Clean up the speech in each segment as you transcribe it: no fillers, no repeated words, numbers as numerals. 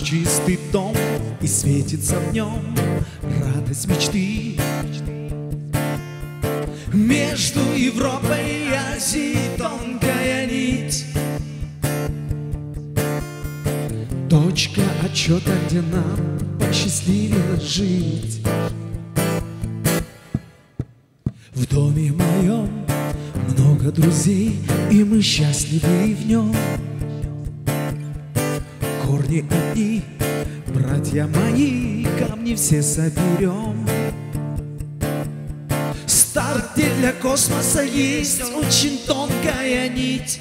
чистый дом, и светится в нем радость мечты. Между Европой и Азией тонкая нить, точка отчета, где нам посчастливилось жить. В доме моем много друзей, и мы счастливы в нем. Корни одни, братья мои, камни все соберем. Старт, где для космоса есть очень тонкая нить,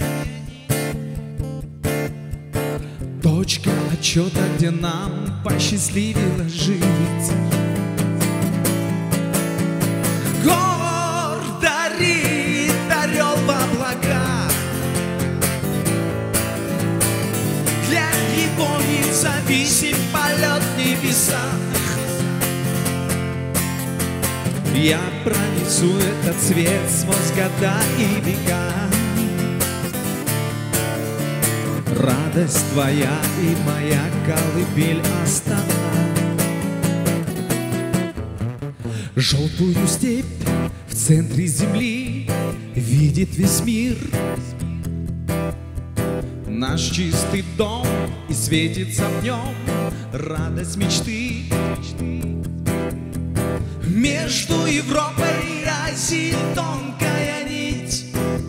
точка отчета, где нам посчастливилось жить. Гордо рит орел в облаках, для него независим полет в небесах. Я пронесу этот цвет сквозь года и века. Радость твоя и моя колыбель Астана. Желтую степь в центре земли видит весь мир. Наш чистый дом, и светится в нем радость мечты. Между Европой и Азией тонкая нить,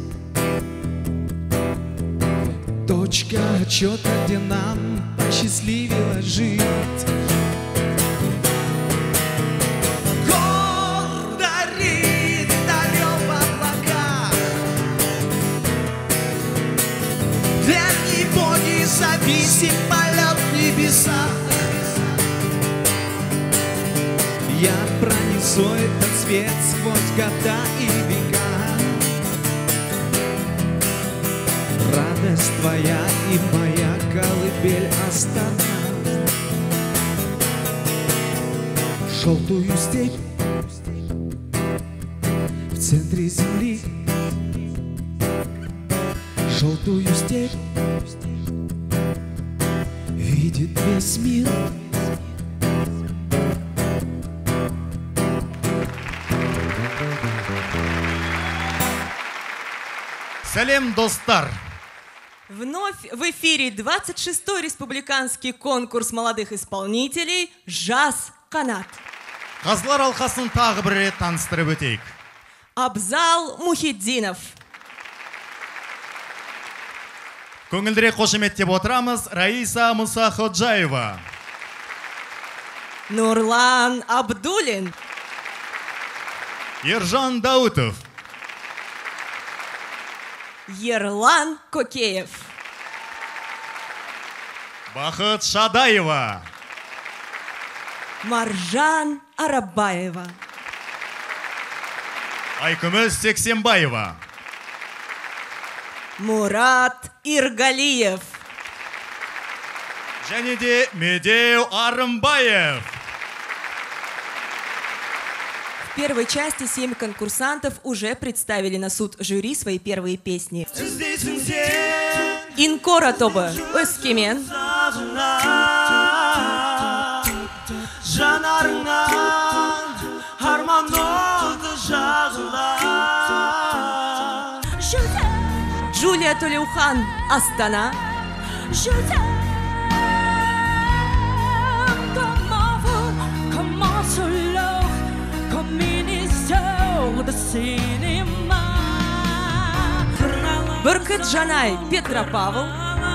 точка отчета, где нам посчастливилось жить. Гордо рит орел в облаках, для него независим полет в небесах. Я пронесу этот цвет сквозь года и века. Радость твоя и моя колыбель Астана. Желтую степь в центре земли, желтую степь видит весь мир. Салем, достар! Вновь в эфире 26-й республиканский конкурс молодых исполнителей «Жас Канат». Қазылар алқасын тағы бір рет таныстырып өтейік. Абзал Мухиддинов. Көңілдірек қошеметтеп отырамыз Раиса Мусаходжаева. Нурлан Абдулин. Ержан Даутов. Ерлан Кокеев. Бахыт Шадаева. Маржан Арабаева. Айкүміс Сексенбаева. Мурат Иргалиев. Және де Медеу Арымбаев. В первой части 7 конкурсантов уже представили на суд жюри свои первые песни. Инкора тобы Өскемен. Джулия Толеухан, Астана. Бүркіт Жанай, Петропавл.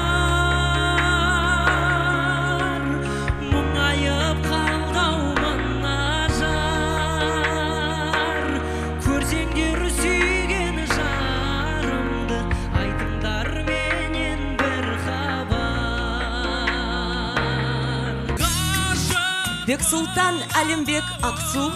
Бексултан Алимбек, Аксу.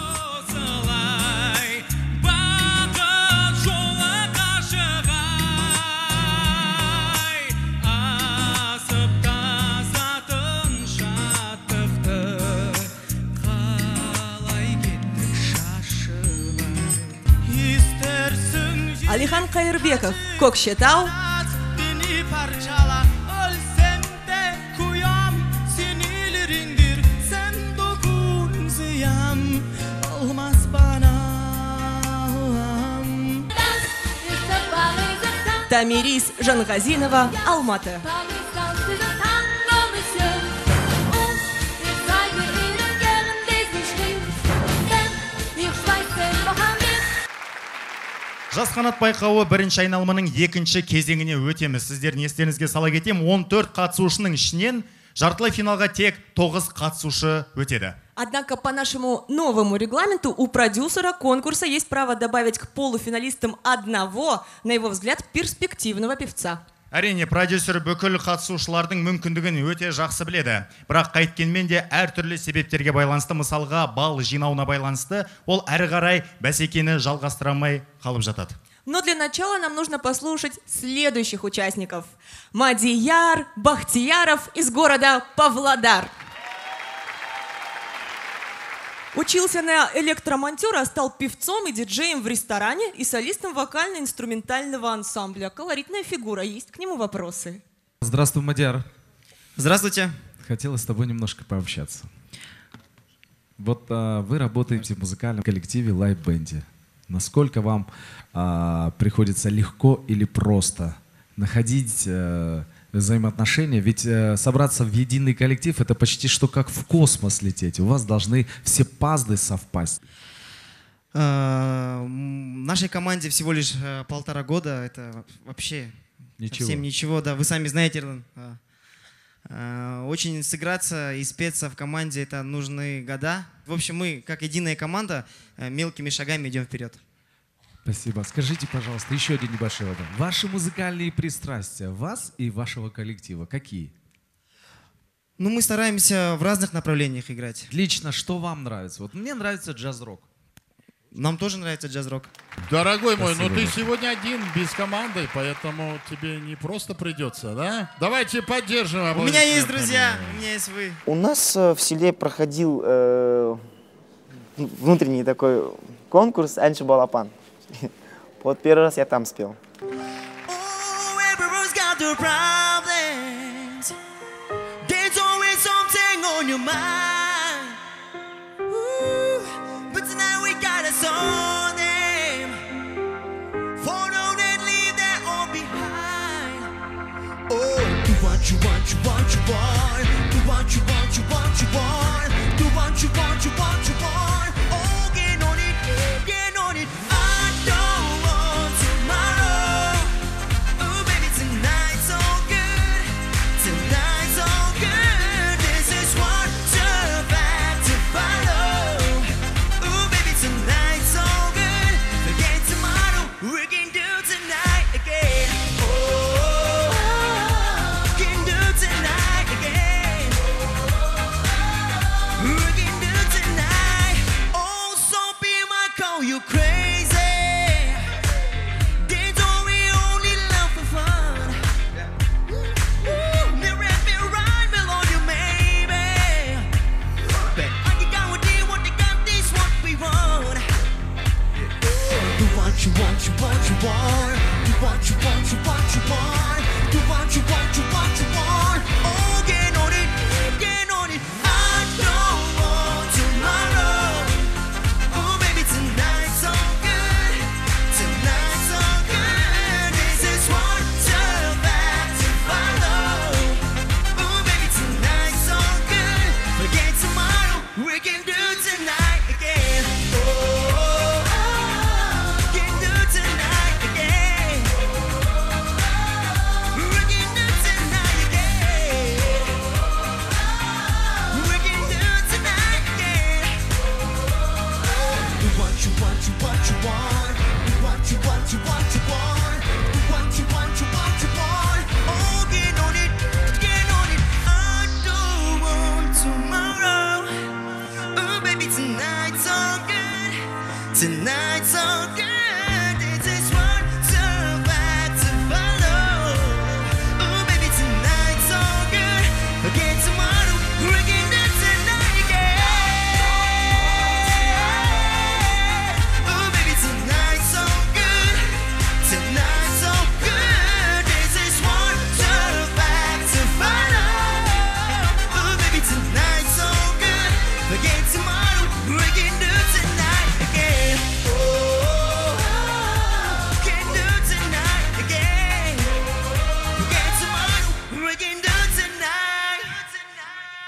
Алихан Кайырбеков, Көкшетау. Тамирис Жанғазинова, Алматы. Жас қанат байқауы бірінші айналымының екінші кезеңіне өтеміз. Сіздердің естеріңізге сала кетем, 14 қатысушының ішінен жартылай финалға тек 9 қатысушы өтеді. Однако по нашему новому регламенту у продюсера конкурса есть право добавить к полуфиналистам одного, на его взгляд, перспективного певца. Әрине, продюсер бүкіл қатысушылардың мүмкіндігін өте жақсы біледі. Бірақ қайткенмен де әртүрлі себептерге байланысты, мысалға бал жинауына байланысты, ол әрі қарай бәсекені жалғастырамай қалып жатады. Но для начала нам нужно послушать следующих участников. Мадияр Бахтияров из города Павлодар. Учился на электромонтера, стал певцом и диджеем в ресторане и солистом вокально-инструментального ансамбля. Колоритная фигура. Есть к нему вопросы? Здравствуй, Мадияр. Здравствуйте. Хотелось с тобой немножко пообщаться. Вот вы работаете в музыкальном коллективе лайв-бенде. Насколько вам приходится легко или просто находить взаимоотношения? Ведь собраться в единый коллектив — это почти что как в космос лететь. У вас должны все пазлы совпасть. Нашей команде всего лишь 1,5 года. Это вообще совсем ничего. Да, вы сами знаете, Ирлан. Очень сыграться и спеться в команде — это нужны года. В общем, мы, как единая команда, мелкими шагами идем вперед. Спасибо. Скажите, пожалуйста, еще один небольшой вопрос. Ваши музыкальные пристрастия, вас и вашего коллектива, какие? Ну, мы стараемся в разных направлениях играть. Лично, что вам нравится? Вот мне нравится джаз-рок. Нам тоже нравится джаз-рок. Дорогой мой, Спасибо, ну ты Бог. сегодня один, без команды, поэтому тебе не просто придется, да? Давайте поддержим. У меня есть друзья, у меня есть вы. У нас в селе проходил внутренний такой конкурс «Энши Балапан». Вот первый раз я там спел.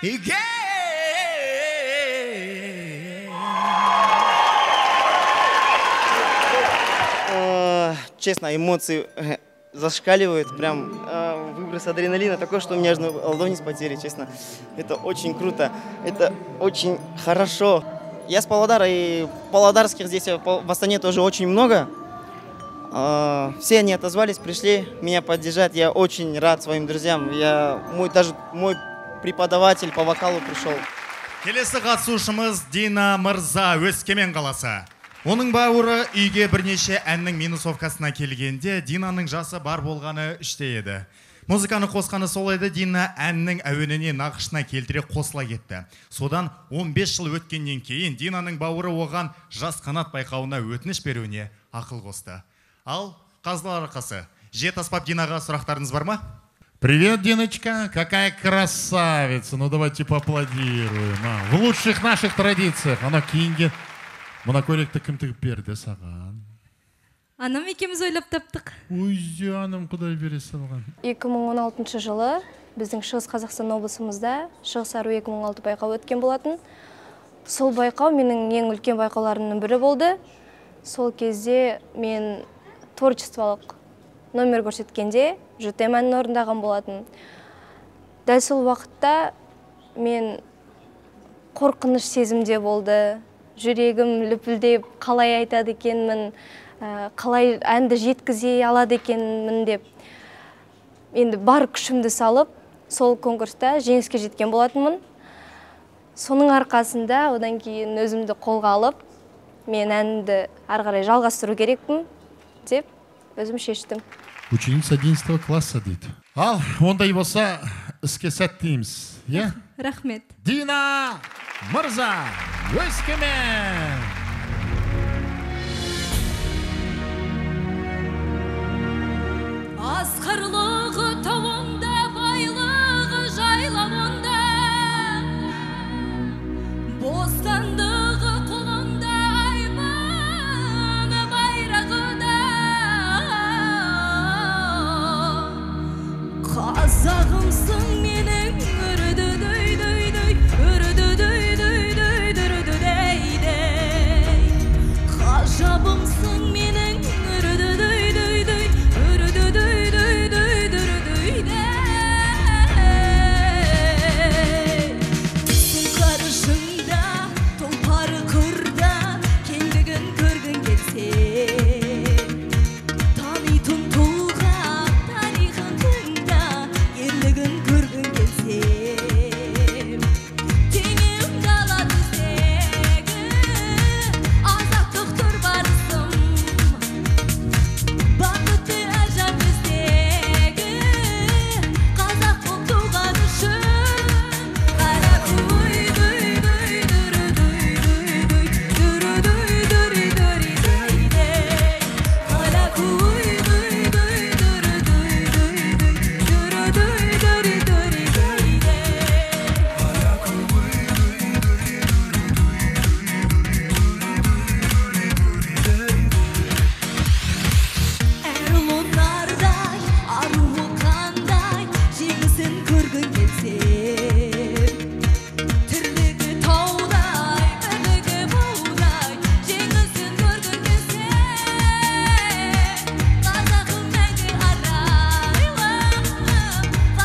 Честно, эмоции зашкаливают, прям выброс адреналина такой, что у меня аж ладони спотели, честно. Это очень круто, это очень хорошо. Я с Павлодара, и павлодарских здесь в Астане тоже очень много. Все они отозвались, пришли меня поддержать. Я очень рад своим друзьям. Даже мой преподаватель по вокалу пришел. Келесі қатысушымыз Дина Мырза, Өскемен қаласы. Оның бауыры үйге бірнеше әннің минусовкасына келгенде Динаның жасы бар болғаны 3-те еді. Музыканы қосқаны сол еді, Дина әннің әуеніне нақышына келтіре қосыла кетті. Содан 15 жыл өткеннен кейін Динаның бауыры оған жас қанат байқауына өтініш беруіне ақыл қосты. Ал қазылар арқасы, Жет Аспап Динаға сұрақтарыңыз бар ма? Привет, Диночка, какая красавица. Ну давайте поаплодируем. В лучших наших традициях. Ана кейінге мына көйлекті кім тігіп берді саған? Анам екеуміз ойлап таптық. Ой, жаным, құдай бере салған. 2016 жылы біздің Шығыс Қазақстан облысымызда Шығыс Ару 2016 байқау өткен болатын. Сол байқау менің ең үлкен байқауларымның бірі болды. Сол кезде мен творчестволық номер көрсеткенде жүтем әнін орындаған болатын. Дәл сол уақытта мен қорқыныш сезімде болды. Жүрегім лүпілдеп, қалай айтады екенмін, қалай әнді жеткізе алады екенмін деп. Енді бар күшімді салып, сол конкурста жеңіске жеткен болатынмын. Соның арқасында одан кейін өзімді қолға алып, мен әнді ары қарай жалғастыру керекпін деп өзім шештім. Ученица 11 класса дейді. Ал, ондай болса, іске сәт дейміз. Рахмет. Дина Мырза, Өскемен! Асқарлығы тауында, байлығы жайлауында, бостандығы қолында, айманы байрағында. Қазағымсың менің үрді дөй-дөй-дөй, үрді дөй-дөй-дөй-дөй-дөй. Қажабымсың менің үрді дөй-дөй-дөй, үрді дөй-дөй-дөй-дөй-дөй. Түсің қарышыңда, тұлпары қырда, кеңдігін көргің келсе, танитын тұлға, тарихын тыңда, ерлігін көргің келсе. Теңім дала біздегі, азаттық тұр барысым, бақытты ажар біздегі, қазақ болып туған үшін. Қара көй дөй-дөй-дөй-дөй-дөй, дүрі-дөй-дөй-дөй-дөй-дөй. Қара көй Әр аруы қандай, жеңісін көргің келсе, тірлігі таудай, бірлігі баудай, жеңісін көргің келсе, қазағым мәңгі арайлы,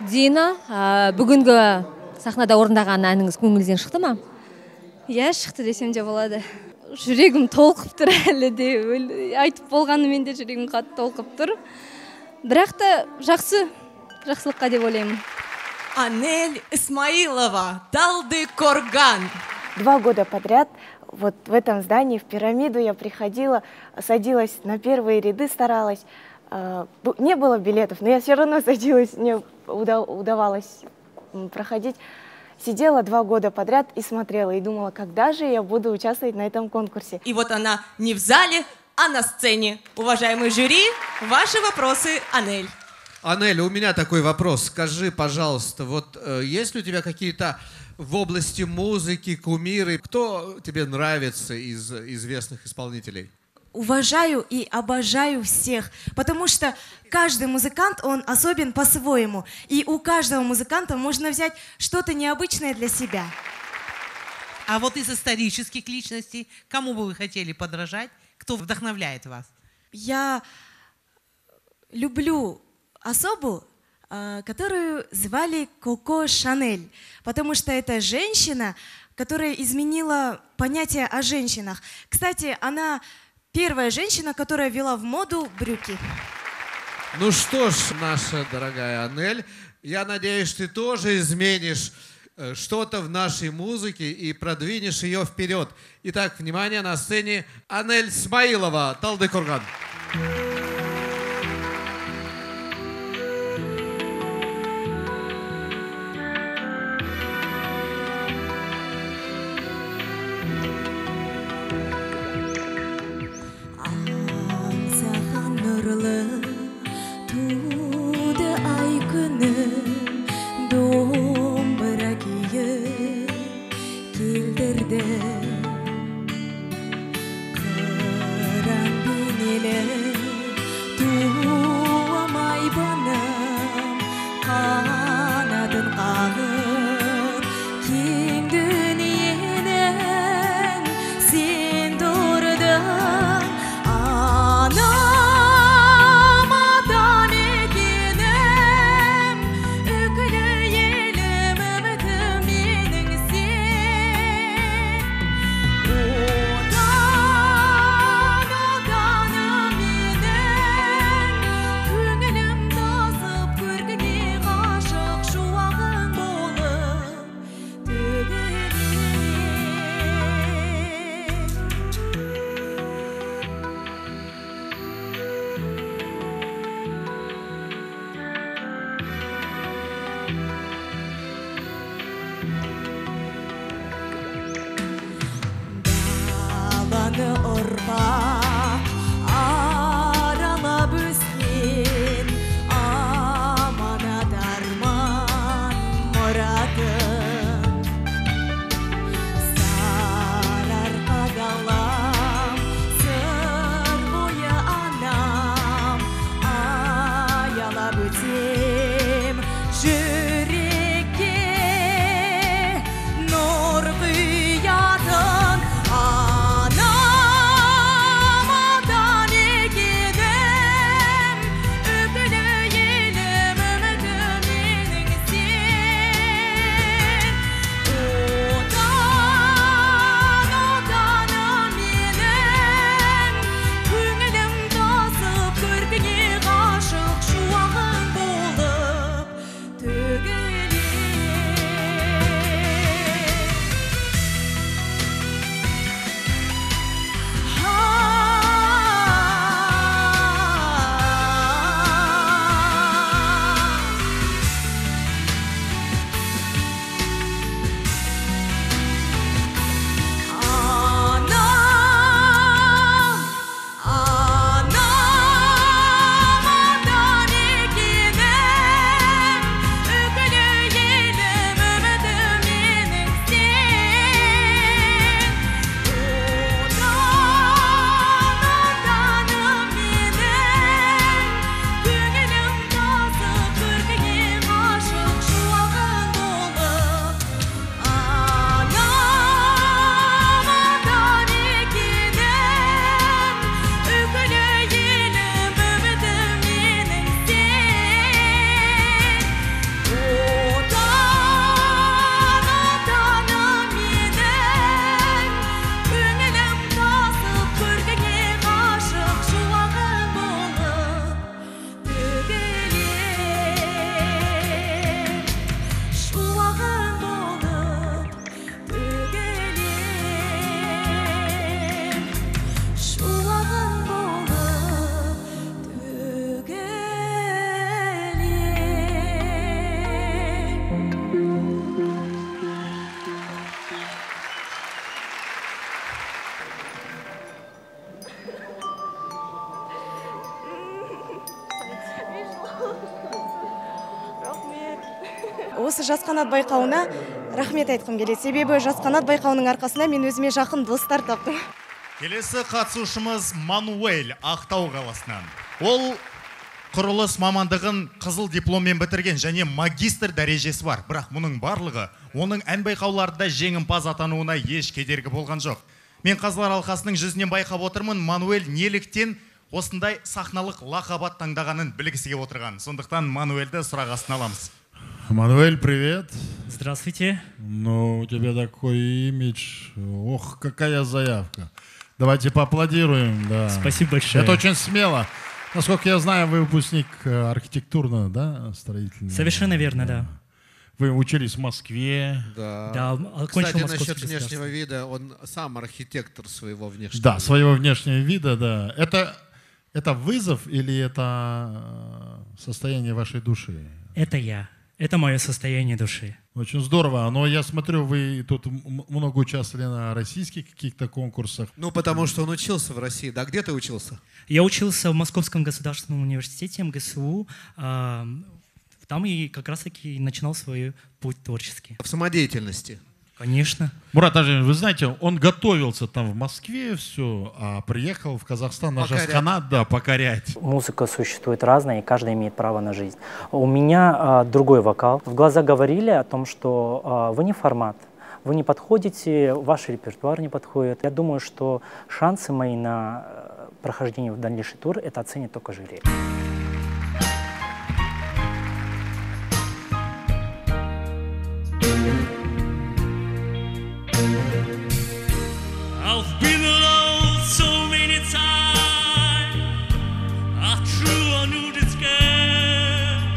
Дина, бүгінгі сахнада орындаған әніңіз көңіліңізден шықты ма? Иә, шықты десем де болады. Жүрегім толқып тұр әлі де, айтып болғанымен де жүрегім қатты толқып тұр. Бірақ та жақсылыққа деп ойлаймын. Анель Исмаилова, Талдыкорган. 2 года подряд вот в этом здании, в пирамиду я приходила, садилась на первые ряды, старалась. Не было билетов, но я все равно садилась, мне удавалось проходить. Сидела 2 года подряд и смотрела, и думала, когда же я буду участвовать на этом конкурсе. И вот она не в зале, а на сцене. Уважаемый жюри, ваши вопросы, Анель. Анель, у меня такой вопрос. Скажи, пожалуйста, вот есть ли у тебя какие-то в области музыки кумиры? Кто тебе нравится из известных исполнителей? Уважаю и обожаю всех, потому что каждый музыкант, он особен по-своему. И у каждого музыканта можно взять что-то необычное для себя. А вот из исторических личностей, кому бы вы хотели подражать? Кто вдохновляет вас? Я люблю особу, которую звали Коко Шанель, потому что это женщина, которая изменила понятие о женщинах. Кстати, она первая женщина, которая ввела в моду брюки. Ну что ж, наша дорогая Анель, я надеюсь, ты тоже изменишь что-то в нашей музыке и продвинешь ее вперед. Итак, внимание, на сцене Анель Исмаилова, Талдыкорган. осы жас қанат байқауына рахмет айтқым келеді. Себебі жас қанат байқауының арқасында мен өзіме жақын достар таптым. Келесі қатысушымыз Мануэль, Ақтау қаласынан. Ол құрылыс мамандығын қызыл дипломмен бітірген және магистр дәрежесі бар. Бірақ мұның барлығы оның ән байқауларында жеңімпаз атануына еш кедергі болған жоқ. Мен Қазылар алқасының жүзінен байқап отырмын, Мануэль неліктен осындай сахналық лақап таңдағанын білгісі келіп отырған. Сондықтан Мануэльді сұрақ астына аламыз. Мануэль, привет. Здравствуйте. Ну, у тебя такой имидж. Ох, какая заявка. Давайте поаплодируем. Да. Спасибо большое. Это очень смело. Насколько я знаю, вы выпускник архитектурного, да, строительного? Совершенно верно, да. Вы учились в Москве. Да. Да, окончил Кстати, Московский насчет внешнего вида, он сам архитектор своего внешнего Да, вида. своего внешнего вида, да. Это вызов или это состояние вашей души? Это я. Это мое состояние души. Очень здорово. Но я смотрю, вы тут много участвовали на российских каких-то конкурсах. Ну, потому что он учился в России. Да, где ты учился? Я учился в Московском государственном университете, МГСУ. Там и как раз-таки начинал свой путь творческий. В самодеятельности? Конечно. Мурат Ажин, вы знаете, он готовился там в Москве, все, а приехал в Казахстан на жас канат, да, покорять. Музыка существует разная, и каждый имеет право на жизнь. У меня другой вокал. В глаза говорили о том, что вы не формат, вы не подходите, ваш репертуар не подходит. Я думаю, что шансы мои на прохождение в дальнейший тур это оценит только жюри. I've been alone so many times. I true I knew this girl,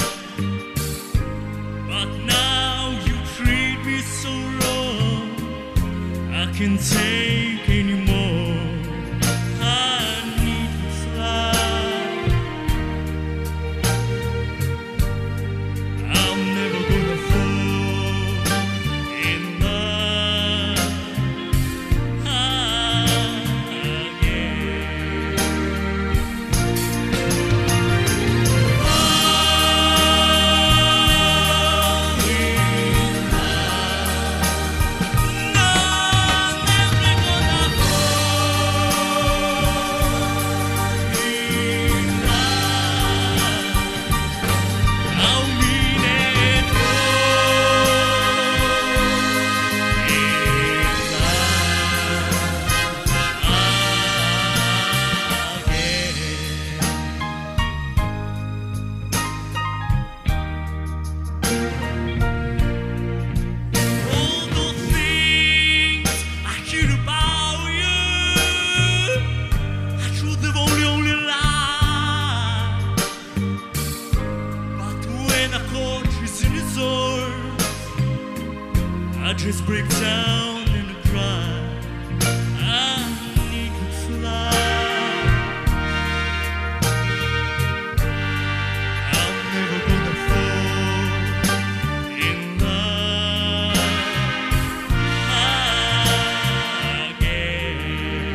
but now you treat me so wrong. I can't take anymore. I need to fly. I'm never gonna fall in love. I just break down and cry. I need to fly. I'm never gonna fall in love again.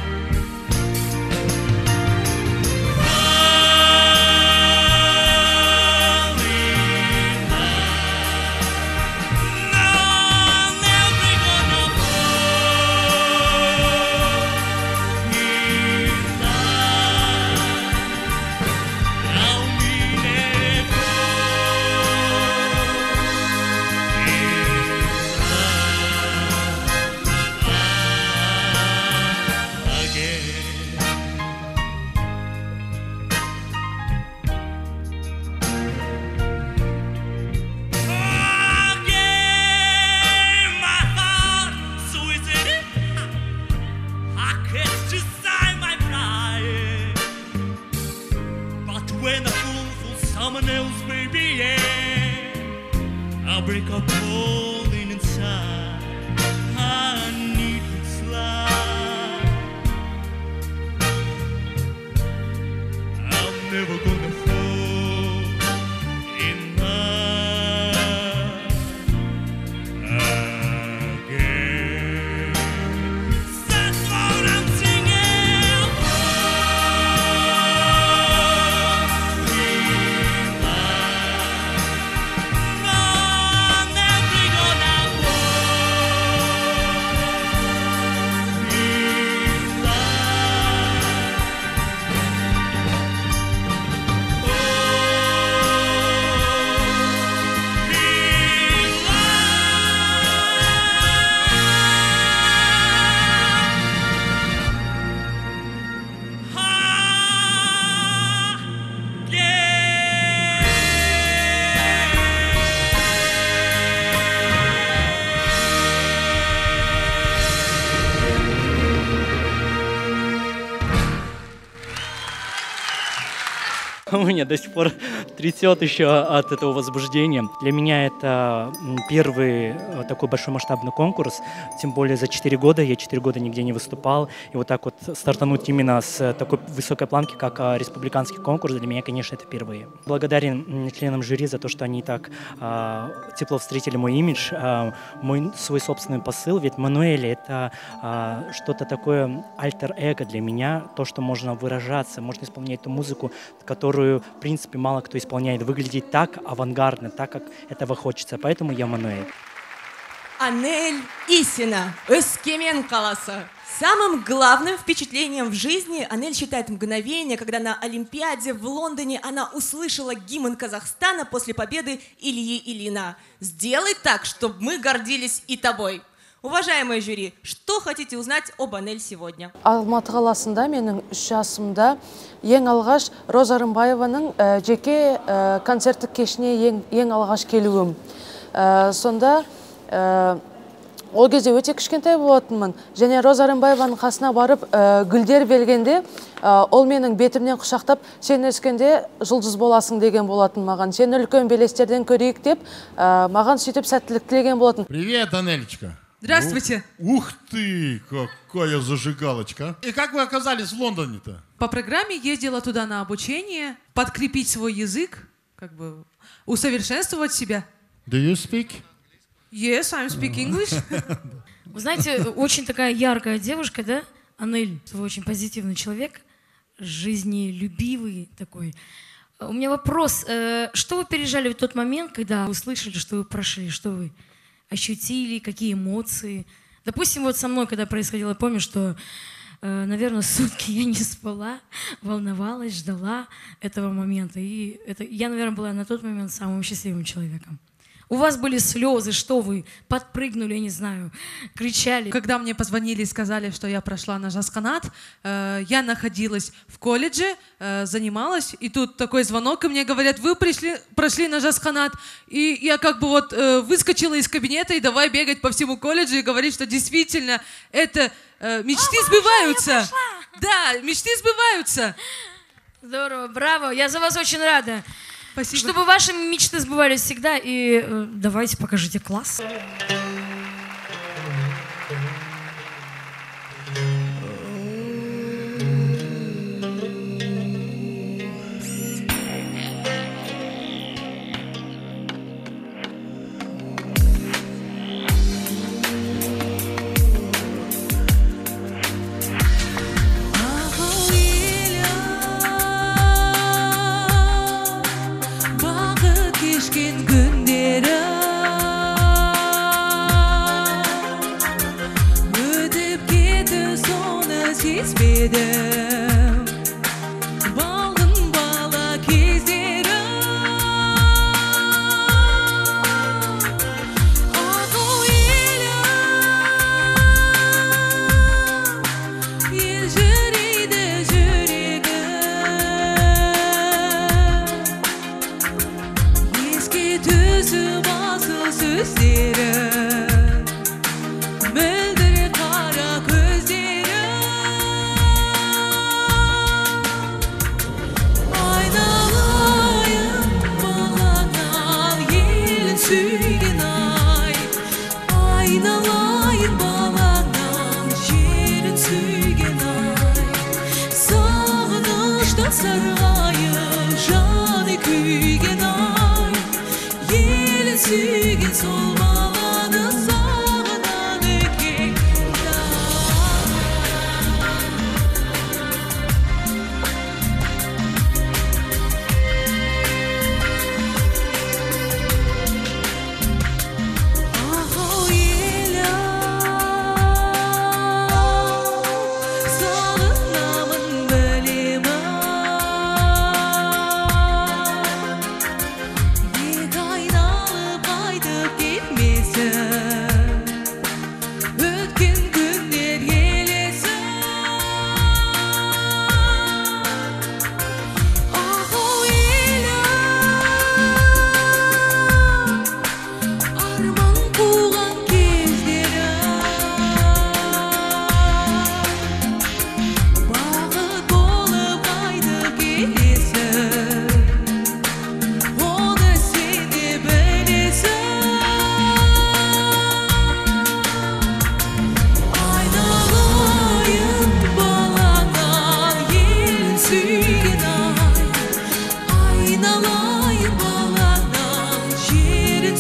When I fall for someone else, baby, yeah, I'll break up falling inside. I need to fly. I'm never gonna fall in love again. That's what I'm singing. No. У меня до сих пор трясет еще от этого возбуждения. Для меня это первый такой большой масштабный конкурс. Тем более за 4 года. Я 4 года нигде не выступал. И вот так вот стартануть именно с такой высокой планки, как республиканский конкурс, для меня, конечно, это впервые. Благодарен членам жюри за то, что они так тепло встретили мой имидж, мой свой собственный посыл. Ведь Мануэль — это что-то такое альтер-эго для меня. То, что можно выражаться, можно исполнять ту музыку, которую, в принципе, мало кто исполняет, выглядеть так авангардно, так, как этого хочется. Поэтому я Мануэль. Анель Исина, Өскемен қаласы. Самым главным впечатлением в жизни Анель считает мгновение, когда на Олимпиаде в Лондоне она услышала гимн Казахстана после победы Ильи Ильина. «Сделай так, чтобы мы гордились и тобой». Уважаемые жюри, что хотите узнать об Анель сегодня? Алматы қаласында менің 3 жасымда ең алғаш Роза Рымбаеваның жеке концерттік кешіне ең алғаш келуім. Сонда ол кезде өте кішкентай болатынмын. Және Роза Рымбаеваның қасына барып гүлдер бергенде, ол менің бетімнен құшақтап, сен өскенде жұлдыз боласың деген болатын маған. Сен үлкен белестерден көрейік деп, маған сөйтіп сәттілік тілеген болатын. Привет, Анельчика. Здравствуйте. Ух ты, какая зажигалочка. И как вы оказались в Лондоне-то? По программе ездила туда на обучение, подкрепить свой язык, как бы усовершенствовать себя. Do you speak? Yes, I speak English. Вы знаете, очень такая яркая девушка, да? Анель, вы очень позитивный человек, жизнелюбивый такой. У меня вопрос. Что вы пережили в тот момент, когда услышали, что вы прошли, что вы ощутили, какие эмоции? Допустим, вот со мной, когда происходило, я помню, что, наверное, сутки я не спала, волновалась, ждала этого момента. И я, наверное, была на тот момент самым счастливым человеком. У вас были слезы, что вы подпрыгнули, я не знаю, кричали. Когда мне позвонили и сказали, что я прошла на Жасканат, я находилась в колледже, занималась, и тут такой звонок, и мне говорят, вы прошли на Жасканат. И я как бы вот выскочила из кабинета и давай бегать по всему колледжу и говорить, что действительно это мечты сбываются. Да, мечты сбываются. Здорово, браво, я за вас очень рада. Спасибо. Чтобы ваши мечты сбывались всегда. И давайте покажите класс.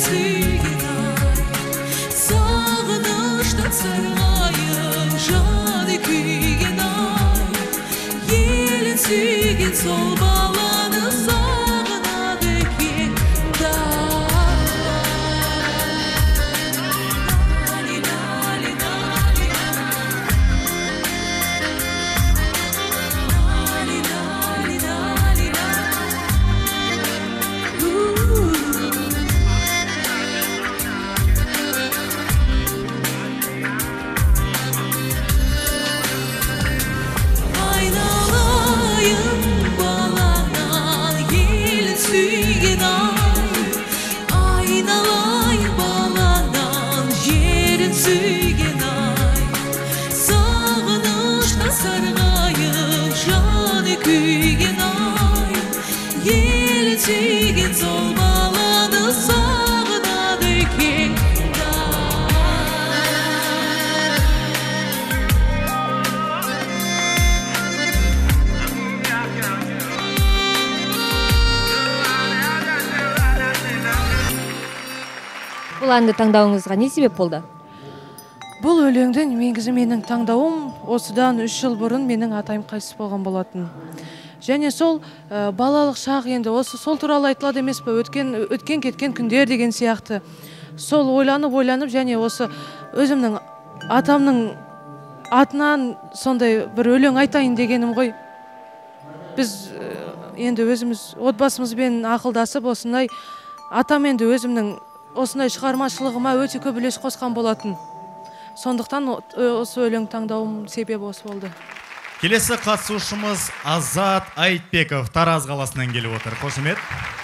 сүйген ай сағыныштан сарғайып жаны күйген ай елін сүйген сол баланы сағынады екен Aynalayım balana gelin suygen ay Aynalayım balana yerin suygen ay Sağınışta sargayıp canı kuygen ay Yerin suygen sol balаны sağınadı eкен Бұл әнді таңдауыңызға не себеп болды? Бұл өлеңді негізі менің таңдауым осыдан 3 жыл бұрын менің атайым қайтыс болған болатын. Және сол балалық шақ енді осы сол туралы айтылады емес пе, өткен кеткен күндер деген сияқты. Сол ойланып және осы өзімнің атамның атынан сондай бір өлең айтайын дегенім ғой. Біз енді өзіміз отбасымызбен ақылдасып осындай атам енді өзімнің осындай шығармашылығыма өте көп үлес қосқан болатын. Сондықтан осы өлең таңдауым себебі осы болды. Келесі қатысушымыз Азат Айтбеков Тараз қаласынан келіп отыр. Қошемет.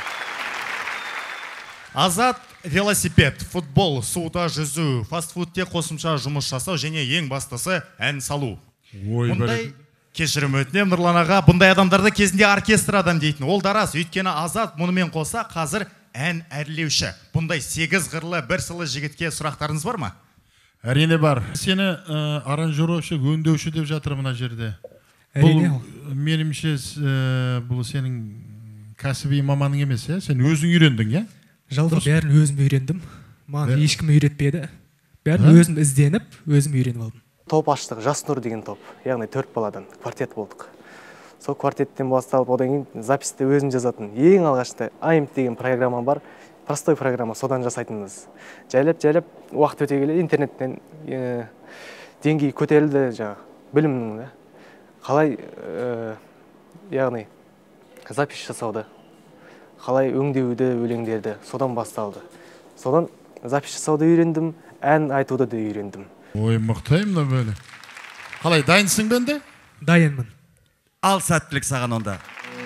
Азат велосипед, футбол, суда жүзу, фастфудте қосымша жұмыс жасау және ең бастысы ән салу. Бұндай кешірім өтінем Нұрлан аға, бұндай адамдарды кезінде оркестр адам дейтін. Ол да рас, өйткені Азат мұнымен қоса қазір ән әрлеуші. Бұндай 8 қырлы бір сылы жігітке сұрақтарыңыз бар ма? Әрине бар. Сені аранжировшы, өңдеуші деп жатыр мына жерде. Әрине. Бұл менімше бұл сенің кәсіби маманың емес, сен өзің үйрендің, е? Жалпы бәрін өзім үйрендім. Маған ешкім үйретпеді. Бәрін өзім ізденіп, өзім үйреніп алдым. Топ аштық, Жас Нұр деген топ. Яғни 4 баладан квартет болдық. Сол квартеттен басталып, одан кейін записьті өзім жазатын. Ең алғашта АМТ деген программа бар. Простой программа, содан жасайтынбыз. Жайлап, уақыт өте келе интернеттен деңгей көтерілді жаңа білімнің да. Қалай яғни запись жасауды, қалай өңдеуді, өлеңдерді, содан басталды. Содан запись жасауды үйрендім, ән айтуды да үйрендім. Ой, мықтаймын да бөлі. Қалай, дайынсың бенде? Дайынмын. Ал сәттілік саған онда.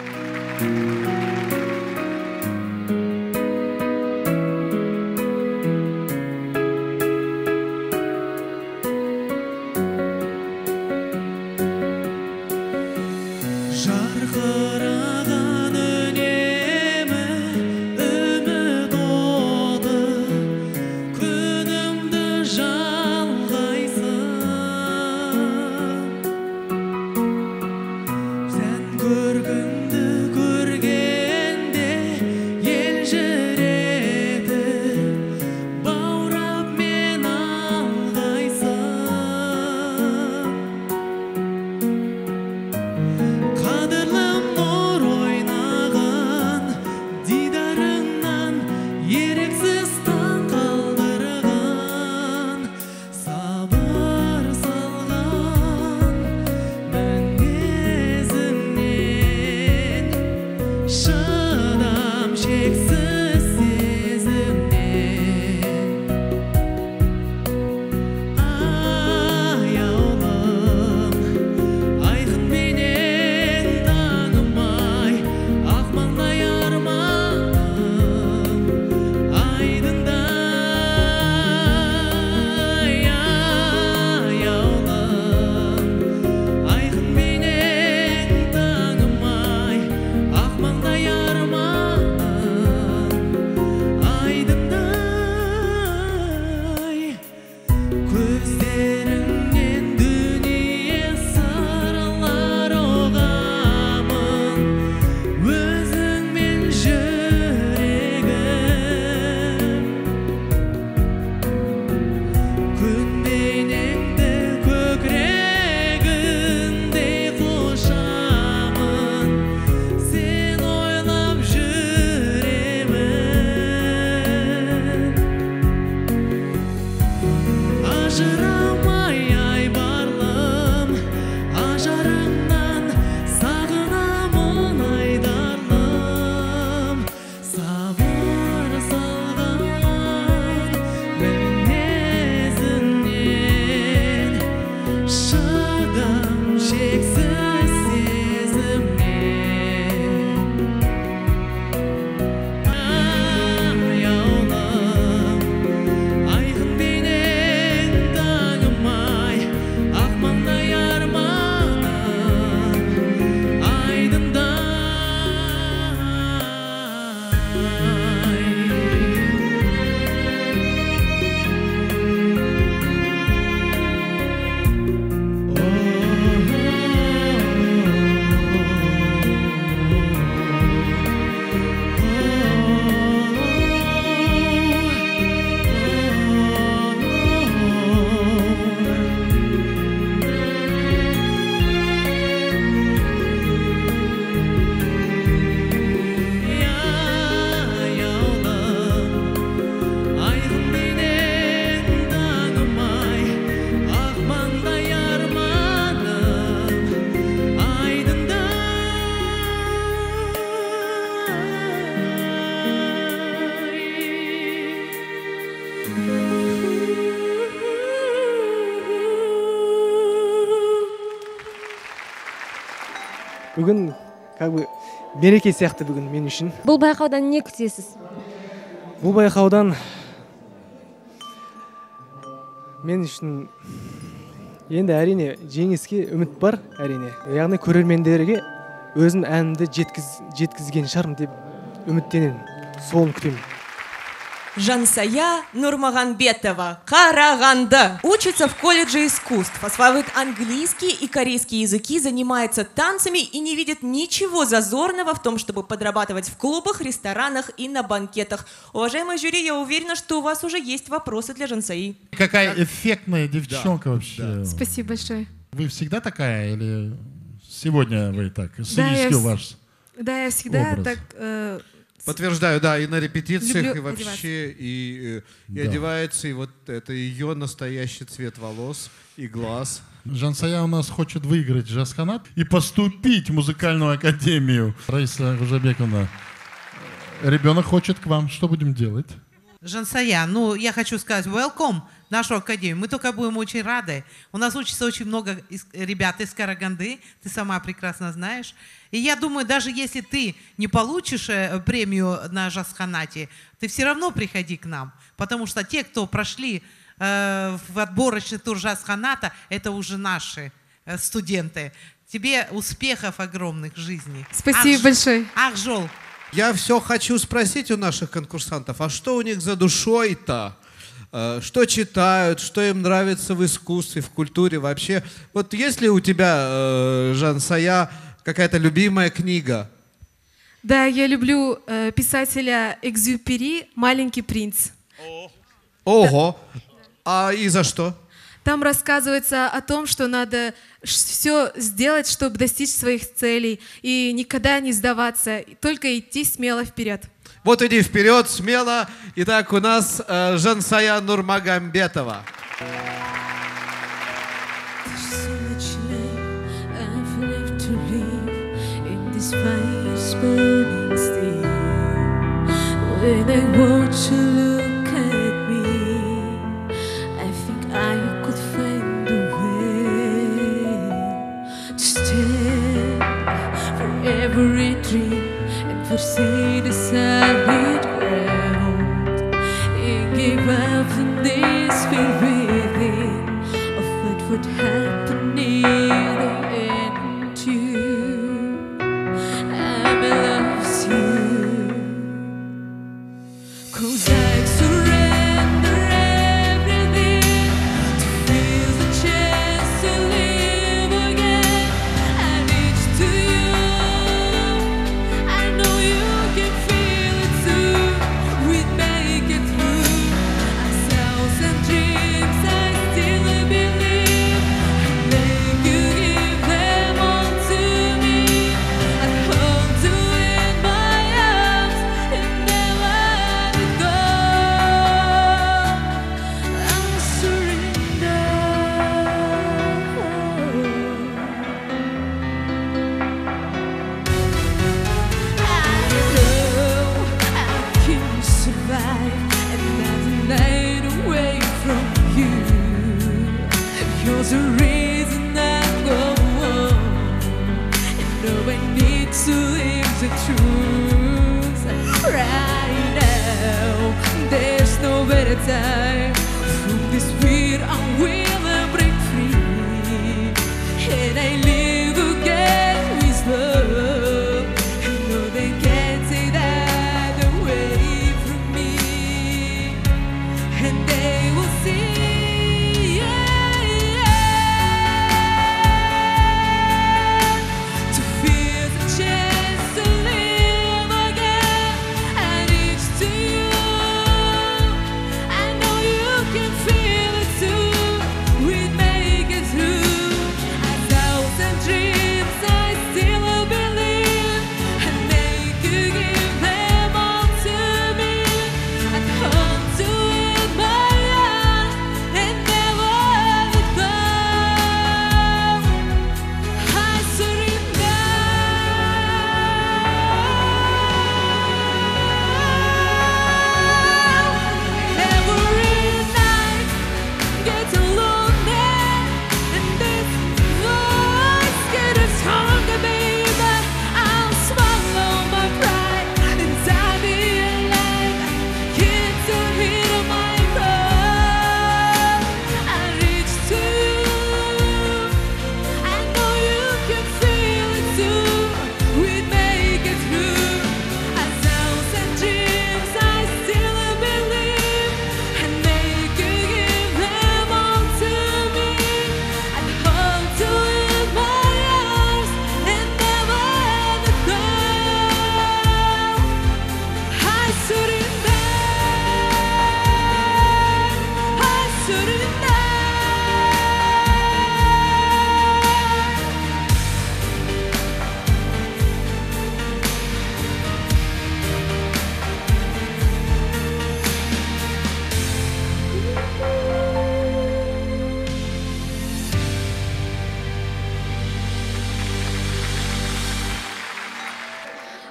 Жарқыраған үнемі үміт оты күнімді жалғайсың сән көргіңді көрген бүгін как бы береке сияқты бүгін мен үшін. Бұл байқаудан не күтесіз? Бұл байқаудан мен үшін енді әрине жеңіске үміт бар, әрине. Яғни көрермендерге өзім әнімді жеткізген шығармын деп үміттенемін. Соны күтемін. Жансая Нурмагамбетова, Караганды. Учится в колледже искусств, осваивает английский и корейский языки, занимается танцами и не видит ничего зазорного в том, чтобы подрабатывать в клубах, ресторанах и на банкетах. Уважаемый жюри, я уверена, что у вас уже есть вопросы для Жансаи. Какая эффектная девчонка вообще. Спасибо большое. Вы всегда такая или сегодня вы так? Сценический ваш Да, я всегда образ. так... Подтверждаю, да, и на репетициях, люблю и вообще, и одевается, и вот это ее настоящий цвет волос и глаз. Жансая у нас хочет выиграть Жасханат и поступить в музыкальную академию. Раиса Гужабековна, ребенок хочет к вам. Что будем делать? Жансая, ну, я хочу сказать, welcome в нашу академию. Мы только будем очень рады. У нас учится очень много ребят из Караганды, ты сама прекрасно знаешь. И я думаю, даже если ты не получишь премию на Жасханате, ты все равно приходи к нам. Потому что те, кто прошли в отборочный тур Жасханата, это уже наши студенты. Тебе успехов огромных в жизни. Спасибо большое. Ахжол. Я все хочу спросить у наших конкурсантов, а что у них за душой-то? Что читают, что им нравится в искусстве, в культуре вообще? Вот есть ли у тебя, Жансая, какая-то любимая книга? Да, я люблю писателя Экзюпери «Маленький принц». Ого! А и за что? Там рассказывается о том, что надо все сделать, чтобы достичь своих целей, и никогда не сдаваться, только идти смело вперед. Вот иди вперед, смело. Итак, у нас Жансая Нурмагамбетова. When I watch you look at me, I think I could find a way to stand for every dream and foresee the solid ground. You give up in this fear within of what would happen in the end to you. I'm loves you. 'Cause I surrender everything to feel the chance to live again. And it's to you. I know you can feel it too. We'd make it through ourselves and dreams. I still believe. And then you give them all to me. I hold to in my arms and never. You're the reason I go on. And know I need to live the truth right now. There's no better time. From this fear I will break free. And I live again with love. And no, they can't take that away from me. And they will see. I know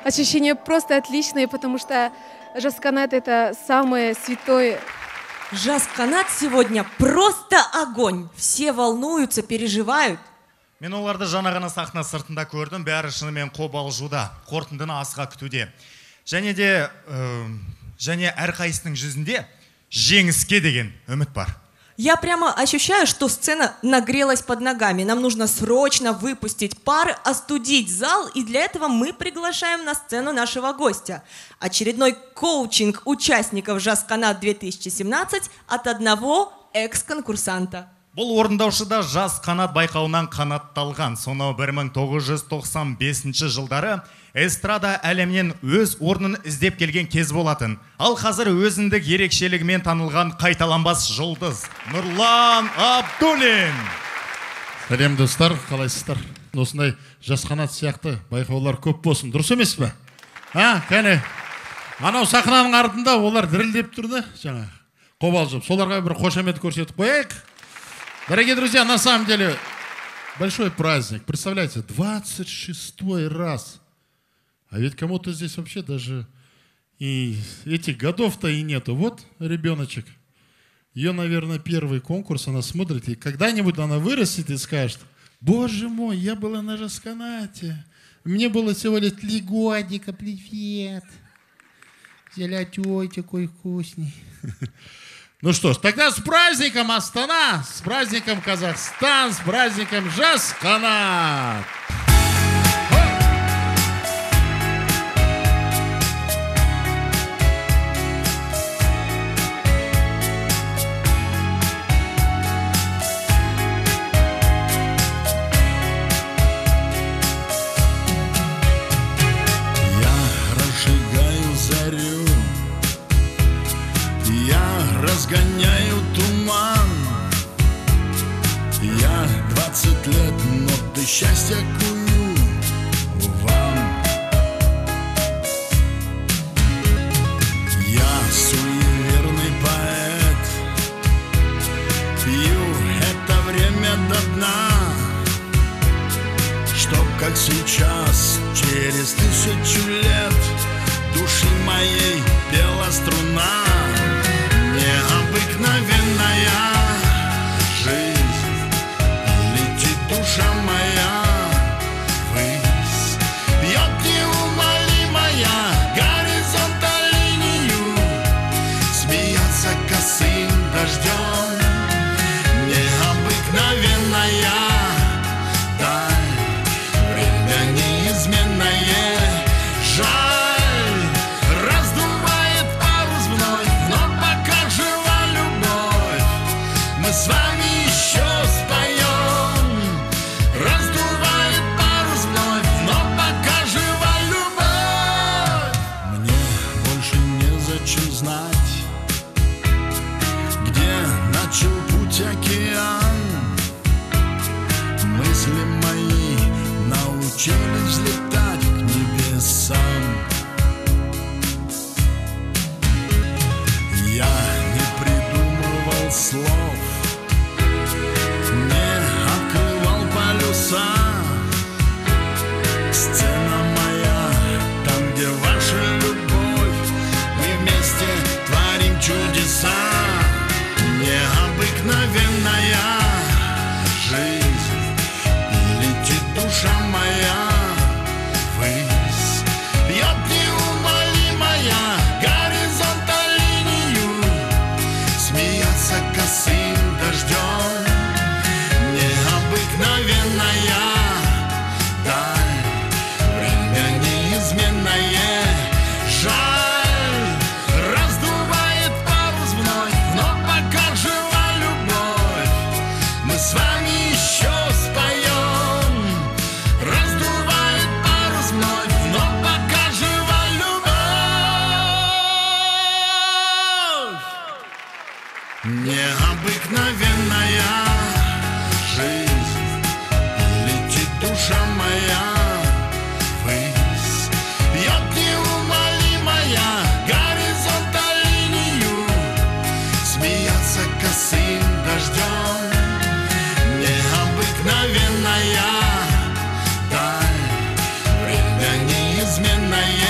ощущения просто отличные, потому что Жасканат — это самое святое. Жасканат сегодня просто огонь. Все волнуются, переживают. Мен оларды жаңа ғана сахна сыртында көрдім, бәрі шынымен қобалжуда, қорытындыны асыға күтуде. Және де әрқайсының жүзінде жеңіске деген үміт бар. Я прямо ощущаю, что сцена нагрелась под ногами. Нам нужно срочно выпустить пар, остудить зал, и для этого мы приглашаем на сцену нашего гостя. Очередной коучинг участников Жасканат 2017 от одного экс-конкурсанта. Бұл орындаушыда Жас қанат байқауынан қанатталған. Сонау 1995 жылдары эстрада әлемнен өз орнын іздеп келген кез болатын. Ал қазір өзіндік ерекшелігімен танылған қайталанбас жұлдыз Нұрлан Абдуллин. Сәлем достар, қалайсыздар? Осындай Жас қанат сияқты байқаулар көп болсын. Дұрыс емес пе? Кәне. Анау сахнаның артында олар дірілдеп тұрды, жаңа. Қобалжып. Соларға бір қошамет көрсетіп қояйық. Дорогие друзья, на самом деле большой праздник. Представляете, 26-й раз. А ведь кому-то здесь вообще даже и этих годов-то и нету. Вот ребеночек. Ее, наверное, первый конкурс, она смотрит, и когда-нибудь она вырастет и скажет: боже мой, я была на Жасканате. Мне было всего лишь 3 годика, привет. Золотой такой вкусный. Ну что ж, тогда с праздником Астана, с праздником Казахстан, с праздником Жасканат. Разгоняю туман. Я 20 лет, но ты счастья кую вам. Я суеверный поэт, пью это время до дна, чтоб как сейчас, через 1000 лет, души моей пела струна. Необыкновенная жизнь, летит душа моя ввысь, бьет неумолимая горизонта линию, смеется косым дождем. Необыкновенная даль, время неизменное, жаль, раздувает парус вновь, но пока жива любовь, мы с вами еще споем. Раздувает парус вновь, но пока жива любовь. Мне больше незачем знать, где начал путь океан. Мысли мои научились взлетать к небесам. Я не придумывал слов, не открывал полюса. Сцена моя, там, где ваша любовь, мы вместе творим чудеса. Необыкновенная жизнь, и летит душа моя ввысь, бьет неумолимая горизонта линию, смеется косым дождем. Необыкновенная даль, время неизменное, жаль, раздувает парус вновь, но пока жива любовь, мы с вами еще споем. Раздувает парус вновь, но пока жива любовь. Необыкновенная жизнь, летит душа моя ввысь, бьет неумолимая горизонта линию, смеется косым дождем. Необыкновенная даль, время неизменное,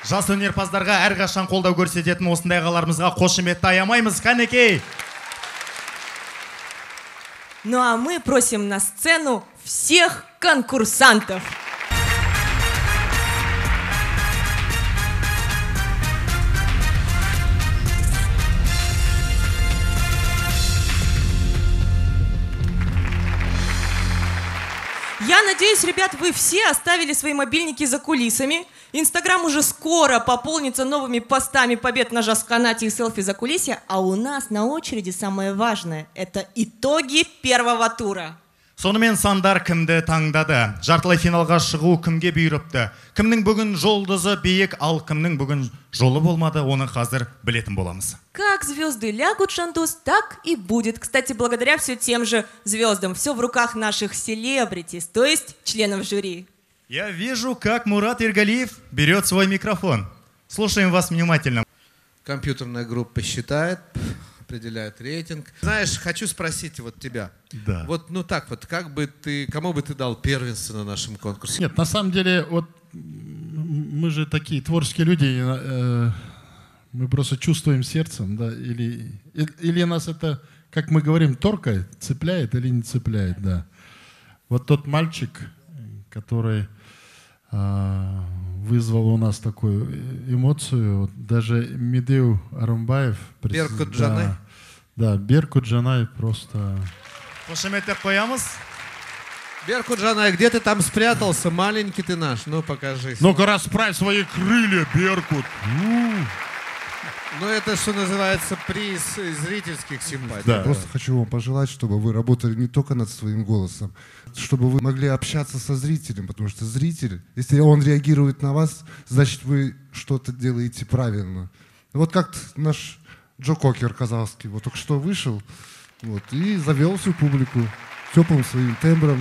Жас өнерпаздарға әрқашан қолдау көрсететін осындай ағаларымызға қошеметті аямаймыз. Қанекей! Ну а мы просим на сцену всех конкурсантов. Я надеюсь, ребят, вы все оставили свои мобильники за кулисами. Инстаграм уже скоро пополнится новыми постами побед на Жасканате и селфи за кулисья. А у нас на очереди самое важное – это итоги первого тура. Сонымен сандар кімді таңдады? Жартылай финалға шығу кімге бұйырыпты? Кімнің бүгін жолдызы биік, ал кімнің бүгін жолы болмады, оны қазір білетін боламыз. Как звезды лягут, Шантуз, так и будет. Кстати, благодаря все тем же звездам. Все в руках наших селебритис, то есть членов жюри. Я вижу, как Мурат Иргалиев берет свой микрофон. Слушаем вас внимательно. Компьютерная группа считает, определяет рейтинг. Знаешь, хочу спросить вот тебя. Да. Вот, ну так вот, кому бы ты дал первенство на нашем конкурсе? Нет, на самом деле, вот мы же такие творческие люди, мы просто чувствуем сердцем, да, или нас это, как мы говорим, торкает, цепляет или не цепляет, да. Вот тот мальчик, который вызвал у нас такую эмоцию, вот даже Медеу Арумбаев. Беркут Джанай. Да, Беркут Джанай просто... Қошеметтеп қоямыз. Беркут Джанай, где ты там спрятался? Маленький ты наш, ну покажись. Ну-ка расправь свои крылья, Беркут. Ну это, что называется, приз зрительских симпатий. Да. Просто хочу вам пожелать, чтобы вы работали не только над своим голосом, чтобы вы могли общаться со зрителем, потому что зритель, если он реагирует на вас, значит вы что-то делаете правильно. Вот как наш Джо Кокер казахский, вот только что вышел, вот, и завел всю публику теплым своим тембром,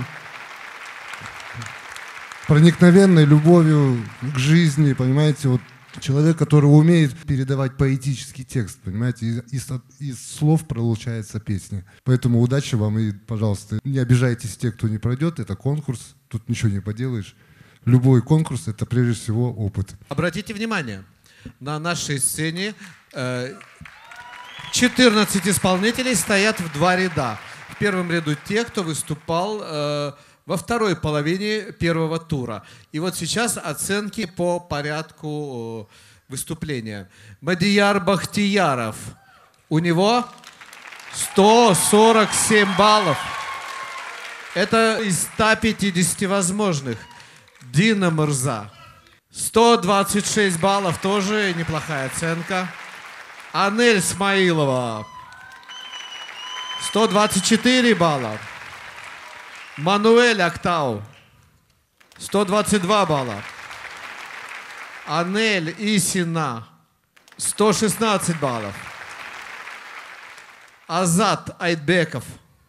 проникновенной любовью к жизни, понимаете, вот человек, который умеет передавать поэтический текст, понимаете, из слов получается песня. Поэтому удачи вам и, пожалуйста, не обижайтесь те, кто не пройдет, это конкурс, тут ничего не поделаешь. Любой конкурс — это прежде всего опыт. Обратите внимание, на нашей сцене 14 исполнителей стоят в 2 ряда. В первом ряду те, кто выступал во второй половине первого тура. И вот сейчас оценки по порядку выступления. Мадияр Бахтияров. У него 147 баллов. Это из 150 возможных. Дина Мырза. 126 баллов, тоже неплохая оценка. Анель Смаилова. 124 балла. Мануэль Актау. 122 балла. Анель Исина. 116 баллов. Азат Айтбеков.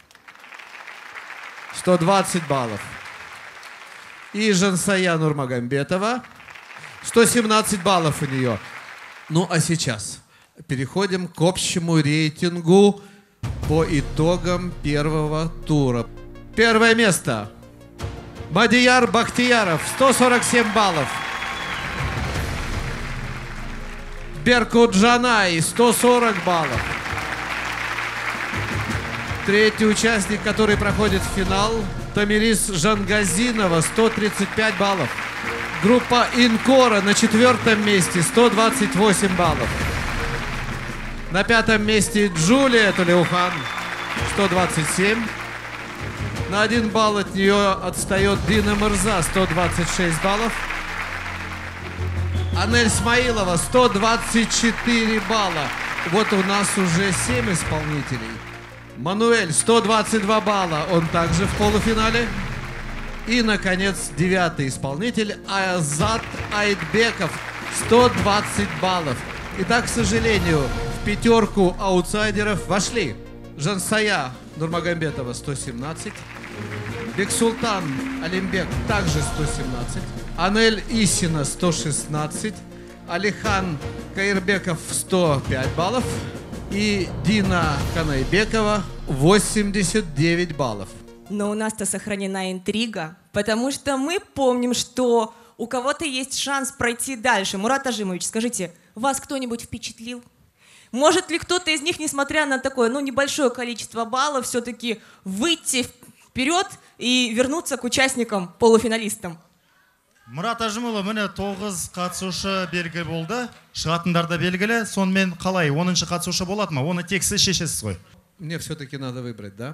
120 баллов. И Жансая Нурмагомбетова. 117 баллов у нее. Ну а сейчас переходим к общему рейтингу по итогам первого тура. Первое место. Мадияр Бахтияров, 147 баллов. Беркут Джанай, 140 баллов. Третий участник, который проходит в финал, Тамирис Жангазинова, 135 баллов. Группа Инкора на 4-м месте, 128 баллов. На 5-м месте Джулия Тулеухан, 127. На 1 балл от нее отстает Дина Мырза, 126 баллов. Анель Смаилова, 124 балла. Вот у нас уже 7 исполнителей. Мануэль, 122 балла, он также в полуфинале. И, наконец, 9-й исполнитель Азат Айтбеков, 120 баллов. Итак, к сожалению, в 5-ку аутсайдеров вошли Жансая Нурмагомбетова, 117. Бексултан Алимбек, также 117. Анель Исина, 116. Алихан Каирбеков, 105 баллов. И Дина Канайбекова, 89 баллов. Но у нас-то сохранена интрига, потому что мы помним, что у кого-то есть шанс пройти дальше. Мурат Ажимович, скажите, вас кто-нибудь впечатлил? Может ли кто-то из них, несмотря на такое, небольшое количество баллов, все-таки выйти вперед и вернуться к участникам, полуфиналистам? Мұрат Ажымұлы, міне 9 қатысушы белгілі болды, шығатындар да белгілі, сонымен қалай, 10-шы қатысушы болады ма? Оны тек сіз шешесіз ғой. Мне все-таки надо выбрать, да?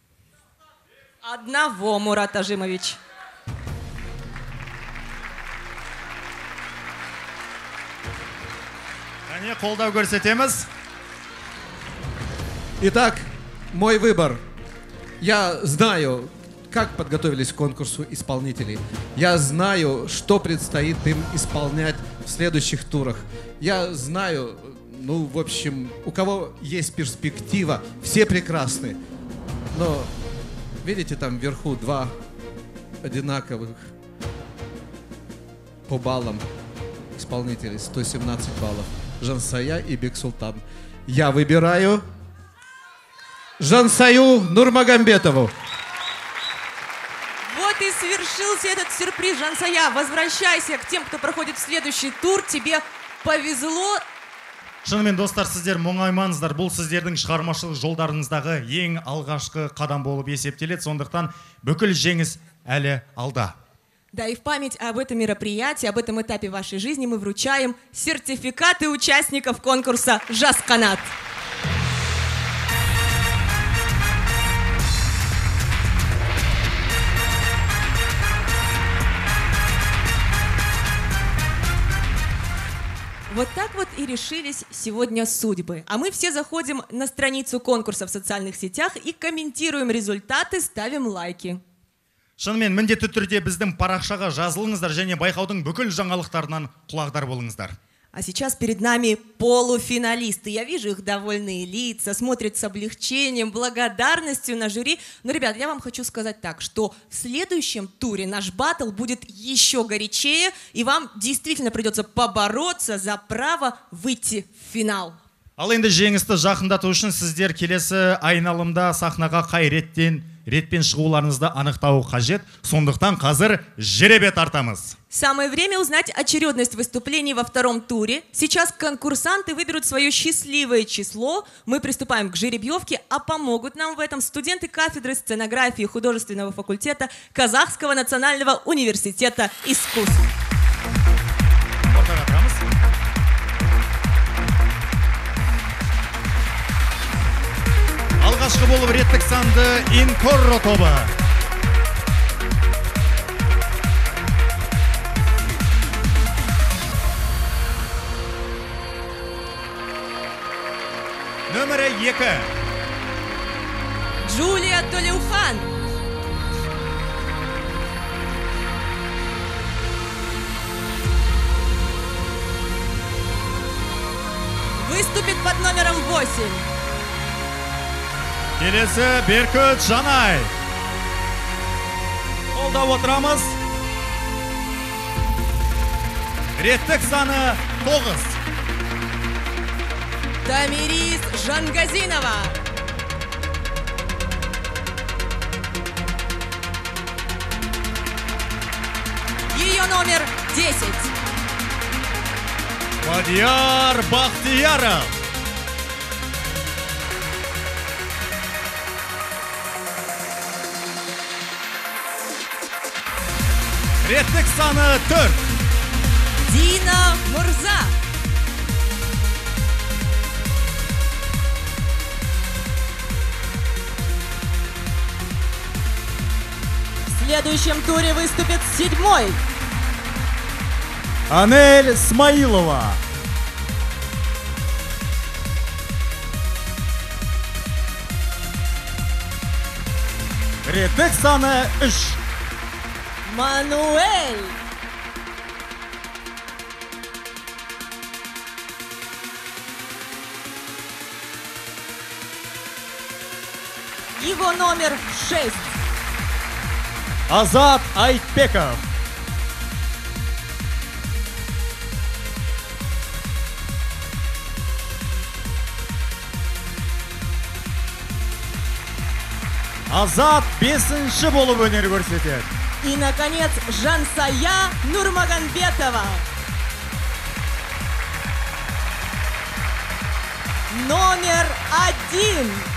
Одного, Мурат Ажимович. Әне, қолдау көрсетеміз. Итак, мой выбор. Я знаю, как подготовились к конкурсу исполнители. Я знаю, что предстоит им исполнять в следующих турах. Я знаю, в общем, у кого есть перспектива, все прекрасны. Но, видите, там вверху 2 одинаковых по баллам исполнителей, 117 баллов. Жансая и Бексултан. Я выбираю Жансаю Нурмагомбетову. Вот и свершился этот сюрприз, Жансая. Возвращайся к тем, кто проходит в следующий тур. Тебе повезло. Шынымен достар, сіздер мұңаймаңыздар. Бұл сіздердің шығармашылық жолдарыңыздағы ең алғашқы қадам болып есептеледі. Сондықтан бүкіл жеңіс әлі алда. Да, и в память об этом мероприятии, об этом этапе вашей жизни мы вручаем сертификаты участников конкурса «Жас Канат». Вот так вот и решились сегодня судьбы. А мы все заходим на страницу конкурса в социальных сетях и комментируем результаты, ставим лайки. Шынымен міндетті түрде біздің парақшаға жазылыңыздар және байқаудың бүкіл жаңалықтарынан құлағдар болыңыздар. А сейчас перед нами полуфиналисты. Я вижу их довольные лица, смотрят с облегчением, благодарностью на жюри. Но, ребят, я вам хочу сказать так, что в следующем туре наш баттл будет еще горячее, и вам действительно придется побороться за право выйти в финал. Ал енді жеңісті жақындату үшін сіздер келесі айналымда сахнаға қай ретпен шығуларыңызды анықтау қажет. Сондықтан қазір жеребе тартамыз. Самое время узнать очередность выступлений во втором туре. Сейчас конкурсанты выберут свое счастливое число. Мы приступаем к жеребьевке, а помогут нам в этом студенты кафедры сценографии художественного факультета Казахского национального университета искусств. Алғашқы болып реттік санды Инкорро тобы. Нөмірі 2. Джулия Толеухан. Выступит под номером 8. Келесі Беркут Жанай. Қолдап отырамыз. Реттік саны 9. Тамирис Жангазинова. Ее номер 10. Мадияр Бахтияров. Реттік саны 4. Дина Мурза. В следующем туре выступит 7-й. Анель Смаилова. Реттік саны 3. Мануэль. Его номер 6. Азат Айтбеков. Азат 5-ші болып өнер көрсетеді. И, наконец, Жансая Нурмагомбетова. Номер 1.